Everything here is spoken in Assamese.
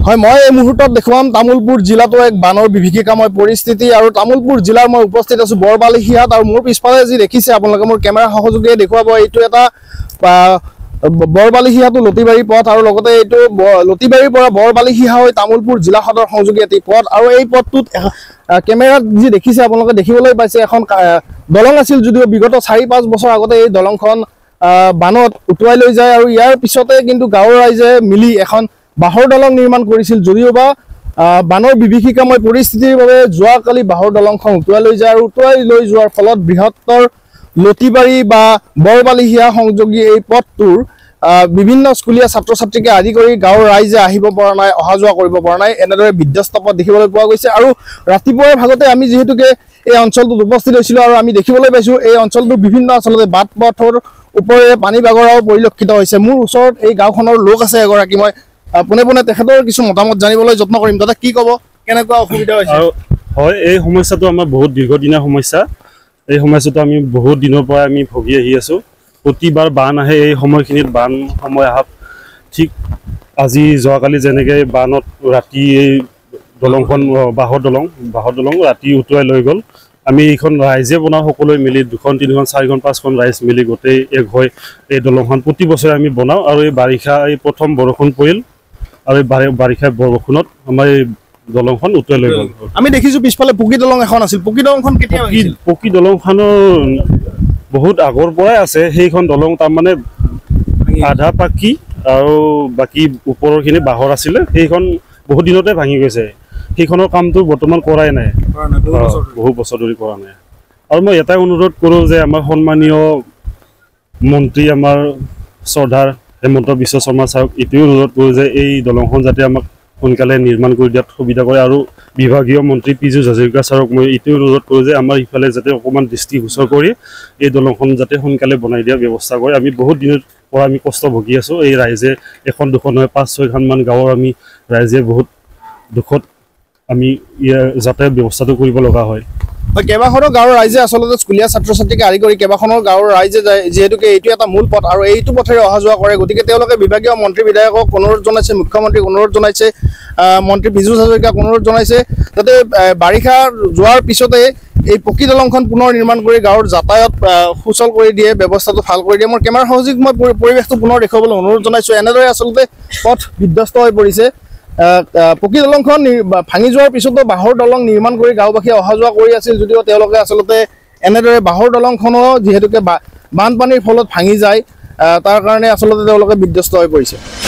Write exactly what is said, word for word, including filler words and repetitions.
হয় মই এই মুহূৰ্তত দেখুৱাম তামুলপুৰ জিলাতো এক বানৰ বিভীষিকাময় পৰিস্থিতি আৰু তামুলপুৰ জিলাৰ মই উপস্থিত আছো বৰবালিহিয়াত আৰু মোৰ পিছফালে যি দেখিছে আপোনালোকে মোৰ কেমেৰা সহযোগীয়ে দেখুৱাব এইটো এটা বৰবালিহিয়াটো লতিবাৰী পথ আৰু লগতে এইটো লতিবাৰীৰ পৰা বৰবালিহিয়া হৈ তামুলপুৰ জিলা সদৰ সংযোগী এটি পথ আৰু এই পথটোত কেমেৰাত যি দেখিছে আপোনালোকে দেখিবলৈ পাইছে এখন দলং আছিল যদিও বিগত চাৰি পাঁচ বছৰ আগতে এই দলংখন বানত উটুৱাই লৈ যায় আৰু ইয়াৰ পিছতে কিন্তু গাঁৱৰ ৰাইজে মিলি এখন বাহৰ দলং নিৰ্মাণ কৰিছিল যদিও বা বানৰ বিভীষিকাময় পৰিস্থিতিৰ বাবে যোৱাকালি বাহৰ দলংখন উটুৱাই লৈ যায় আৰু উটুৱাই লৈ যোৱাৰ ফলত বৃহত্তৰ লতিবাৰী বা বৰবালিহিয়া সংযোগী এই পথটোৰ বিভিন্ন স্কুলীয়া ছাত্ৰ ছাত্ৰীকে আদি কৰি গাঁৱৰ ৰাইজে আহিব পৰা নাই অহা যোৱা কৰিব পৰা নাই এনেদৰে বিধ্বস্ত পথ দেখিবলৈ পোৱা গৈছে আৰু ৰাতিপুৱাৰ ভাগতে আমি যিহেতুকে এই অঞ্চলটোত উপস্থিত হৈছিলোঁ আৰু আমি দেখিবলৈ পাইছোঁ এই অঞ্চলটোৰ বিভিন্ন আচলতে বাট পথৰ ওপৰেৰে পানী বাগৰাও পৰিলক্ষিত হৈছে মোৰ ওচৰত এই গাঁওখনৰ লোক আছে এগৰাকী মই পোনে পোনে তেখেতৰ কিছু মতামত জানিবলৈ যত্ন কৰিম দাদা কি ক'ব কেনেকুৱা অসুবিধা হৈছে হয় এই সমস্যাটো আমাৰ বহুত দীৰ্ঘদিনীয়া সমস্যা এই সমস্যাটো আমি বহুত দিনৰ পৰা আমি ভুগি আহি আছোঁ প্ৰতিবাৰ বান আহে এই সময়খিনিত বান সময় অহা ঠিক আজি যোৱাকালি যেনেকৈ বানত ৰাতি এই দলংখন বাঁহৰ দলং বাঁহৰ দলং ৰাতি উটুৱাই লৈ গ'ল আমি এইখন ৰাইজে বনাওঁ সকলোৱে মিলি দুখন তিনিখন চাৰিখন পাঁচখন ৰাইজ মিলি গোটেই এক হৈ এই দলংখন প্ৰতি বছৰে আমি বনাওঁ আৰু এই বাৰিষা এই প্ৰথম বৰষুণ পৰিল আৰু এই বাৰিষা বৰষুণত আমাৰ এই দলংখন উটুৱাই লৈ গ'ল আমি দেখিছোঁ পিছফালে পকী দলং এখন আছিল পকী দলংখন কেতিয়া পকী দলংখনৰ বহুত আগৰ পৰাই আছে সেইখন দলং তাৰমানে আধা পাকি আৰু বাকী ওপৰৰখিনি বাঁহৰ আছিলে সেইখন বহুত দিনতে ভাঙি গৈছে সেইখনৰ কামটো বৰ্তমান কৰাই নাই বহু বছৰ ধৰি কৰা নাই আৰু মই এটাই অনুৰোধ কৰোঁ যে আমাৰ সন্মানীয় মন্ত্ৰী আমাৰ শ্ৰদ্ধাৰ হেমন্ত বিশ্ব শৰ্মা ছাৰক এইটোৱে অনুৰোধ কৰোঁ যে এই দলংখন যাতে আমাক সোনকালে নিৰ্মাণ কৰি দিয়াত সুবিধা কৰে আৰু বিভাগীয় মন্ত্ৰী পীযুষ হাজৰিকা ছাৰক মই এইটোৱে অনুৰোধ কৰোঁ যে আমাৰ ইফালে যাতে অকণমান দৃষ্টিগোচৰ কৰি এই দলংখন যাতে সোনকালে বনাই দিয়াৰ ব্যৱস্থা কৰে আমি বহুত দিনৰ পৰা আমি কষ্ট ভুগি আছোঁ এই ৰাইজে এখন দুখন নহয় পাঁচ ছয়খনমান গাঁৱৰ আমি ৰাইজে বহুত দুখত আমি ইয়াৰ যাতায়াত ব্যৱস্থাটো কৰিব লগা হয় কেইবাখনো গাঁৱৰ ৰাইজে আচলতে স্কুলীয়া ছাত্ৰ ছাত্ৰীকে আদি কৰি কেইবাখনৰ গাঁৱৰ ৰাইজে যায় যিহেতুকে এইটো এটা মূল পথ আৰু এইটো পথেৰে অহা যোৱা কৰে গতিকে তেওঁলোকে বিভাগীয় মন্ত্ৰী বিধায়কক অনুৰোধ জনাইছে মুখ্যমন্ত্ৰীক অনুৰোধ জনাইছে মন্ত্ৰী পীযুষ হাজৰিকাক অনুৰোধ জনাইছে যাতে বাৰিষা যোৱাৰ পিছতে এই পকী দলংখন পুনৰ নিৰ্মাণ কৰি গাঁৱৰ যাতায়াত সুচল কৰি দিয়ে ব্যৱস্থাটো ভাল কৰি দিয়ে মোৰ কেমেৰা সহযোগ মই পৰিৱেশটো পুনৰ দেখুৱাবলৈ অনুৰোধ জনাইছোঁ এনেদৰে আচলতে পথ বিধ্বস্ত হৈ পৰিছে পকী দলংখন ভাঙি যোৱাৰ পিছতো বাঁহৰ দলং নিৰ্মাণ কৰি গাঁওবাসীয়ে অহা যোৱা কৰি আছিল যদিও তেওঁলোকে আচলতে এনেদৰে বাঁহৰ দলংখনো যিহেতুকে বানপানীৰ ফলত ভাঙি যায় তাৰ কাৰণে আচলতে তেওঁলোকে বিধ্বস্ত হৈ পৰিছে।